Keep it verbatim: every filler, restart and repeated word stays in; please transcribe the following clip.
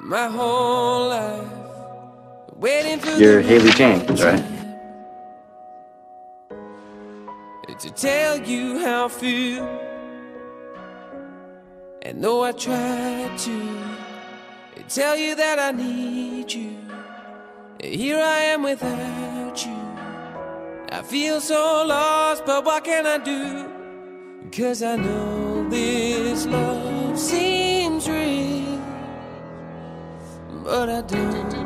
my whole life, waiting for You're Haley James, right? to tell you how I feel. And though I tried to tell you that I need you, here I am without you. I feel so lost, but what can I do? 'Cause I know this love seems real, but I don't